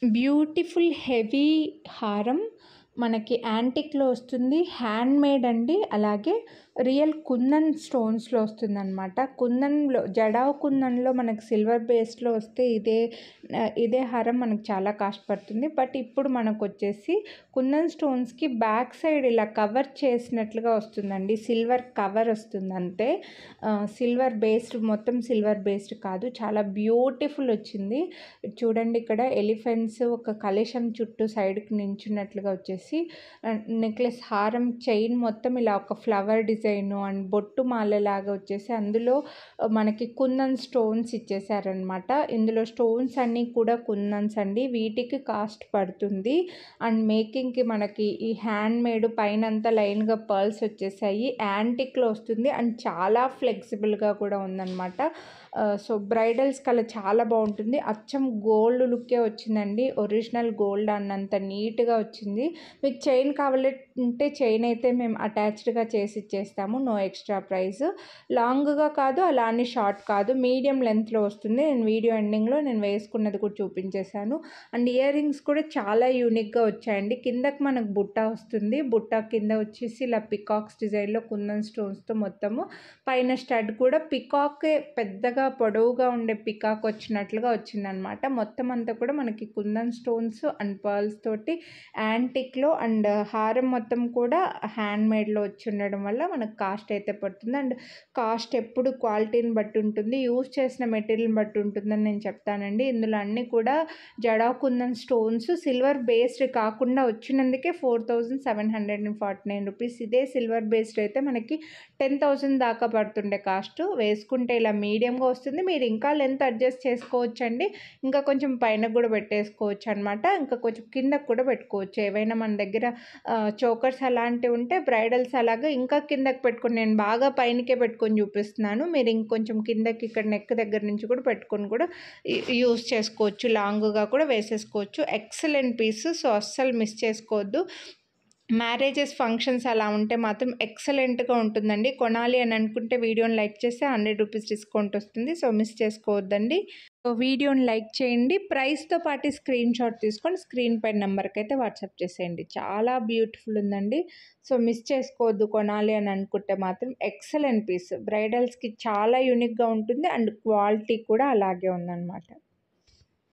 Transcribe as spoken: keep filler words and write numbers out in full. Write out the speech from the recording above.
Beautiful heavy హారం మనకి యాంటిక్లో వస్తుంది. హ్యాండ్ మేడ్ అండి. అలాగే రియల్ కుందన్ స్టోన్స్లో వస్తుందన్నమాట. కుందన్లో జడావ్ కుందన్లో మనకి సిల్వర్ బేస్లో వస్తే ఇదే ఇదే హారం మనకు చాలా కాస్ట్ పడుతుంది. బట్ ఇప్పుడు మనకు వచ్చేసి కుందన్ స్టోన్స్కి బ్యాక్ సైడ్ ఇలా కవర్ చేసినట్లుగా వస్తుందండి. సిల్వర్ కవర్ వస్తుంది అంతే. సిల్వర్ బేస్డ్, మొత్తం సిల్వర్ బేస్డ్ కాదు. చాలా బ్యూటిఫుల్ వచ్చింది. చూడండి, ఇక్కడ ఎలిఫెంట్స్ ఒక కలశం చుట్టూ సైడ్కి నించున్నట్లుగా వచ్చేసి నెక్లెస్ హారం చైన్ మొత్తం ఇలా ఒక ఫ్లవర్ డిజైన్ అండ్ బొట్టు మాలలాగా వచ్చేసి అందులో మనకి కుందన్ స్టోన్స్ ఇచ్చేసారనమాట. ఇందులో స్టోన్స్ అన్నీ కూడా కుందన్స్ అండి. వీటికి కాస్ట్ పడుతుంది. అండ్ మేకింగ్కి మనకి ఈ హ్యాండ్ మేడ్ పైన అంతా లైన్గా పర్ల్స్ వచ్చేసాయి. యాంటిక్లో వస్తుంది అండ్ చాలా ఫ్లెక్సిబుల్గా కూడా ఉందన్నమాట. సో బ్రైడల్స్ కల చాలా బాగుంటుంది. అచ్చం గోల్డ్ లుక్కే వచ్చిందండి. ఒరిజినల్ గోల్డ్ అన్నంత నీట్గా వచ్చింది. మీకు చైన్ కావాలంటే చైన్ అయితే మేము అటాచ్డ్గా చేసి ఇచ్చేస్తాము. No extra price. లాంగ్గా కాదు, అలానే షార్ట్ కాదు, మీడియం లెంత్లో వస్తుంది. నేను వీడియో ఎండింగ్లో నేను వేసుకున్నది కూడా చూపించేశాను. అండ్ ఇయర్ రింగ్స్ కూడా చాలా యూనిక్గా వచ్చాయండి. కిందకి మనకు బుట్ట వస్తుంది. బుట్ట కింద వచ్చేసి ఇలా పికాక్స్ డిజైన్లో కుందన్ స్టోన్స్తో మొత్తము, పైన స్టడ్ కూడా పికాకే, పెద్దగా పొడవుగా ఉండే పికాక్ వచ్చినట్లుగా వచ్చిందనమాట. మొత్తం అంతా కూడా మనకి కుందన్ స్టోన్స్ అండ్ పర్ల్స్ తోటి యాంటిక్లో, అండ్ హారం మొత్తం కూడా హ్యాండ్ మేడ్లో వచ్చి ఉండడం వల్ల మనకు కాస్ట్ అయితే పడుతుంది. అండ్ కాస్ట్ ఎప్పుడు క్వాలిటీని బట్టి ఉంటుంది, యూజ్ చేసిన మెటీరియల్ని బట్టి ఉంటుందని నేను చెప్తానండి. ఇందులో అన్నీ కూడా జడా కుందన్ స్టోన్స్ సిల్వర్ బేస్డ్ కాకుండా వచ్చినందుకే four thousand seven hundred and forty nine rupees. ఇదే సిల్వర్ బేస్డ్ అయితే మనకి టెన్ థౌజండ్ దాకా పడుతుండే కాస్ట్. వేసుకుంటే ఇలా మీడియంగా వస్తుంది. మీరు ఇంకా లెంత్ అడ్జస్ట్ చేసుకోవచ్చు అండి. ఇంకా కొంచెం పైన కూడా పెట్టేసుకోవచ్చు అనమాట. ఇంకా కొంచెం కిందకు కూడా పెట్టుకోవచ్చు. ఏవైనా మన దగ్గర చోకర్స్ అలాంటివి ఉంటే బ్రైడల్స్ అలాగా ఇంకా కిందకి పెట్టుకొని, నేను బాగా పైనకే పెట్టుకొని చూపిస్తున్నాను. మీరు ఇంకొంచెం కిందకి ఇక్కడ నెక్ దగ్గర నుంచి కూడా పెట్టుకొని కూడా యూస్ చేసుకోవచ్చు. లాంగ్గా కూడా వేసేసుకోవచ్చు. Excellent piece. సో అస్సలు మిస్ చేసుకోవద్దు. మ్యారేజెస్, ఫంక్షన్స్ అలా ఉంటే మాత్రం ఎక్సలెంట్గా ఉంటుందండి. కొనాలి అని అనుకుంటే వీడియోని లైక్ చేస్తే హండ్రెడ్ రూపీస్ డిస్కౌంట్ వస్తుంది. సో మిస్ చేసుకోవద్దండి. సో వీడియోని లైక్ చేయండి. ప్రైస్తో పాటు స్క్రీన్ షాట్ తీసుకొని స్క్రీన్ పైన నెంబర్కి అయితే వాట్సాప్ చేసేయండి. చాలా బ్యూటిఫుల్ ఉందండి. సో మిస్ చేసుకోవద్దు. కొనాలి అని అనుకుంటే మాత్రం ఎక్సలెంట్ పీస్. బ్రైడల్స్కి చాలా యూనిక్గా ఉంటుంది అండ్ క్వాలిటీ కూడా అలాగే ఉందన్నమాట.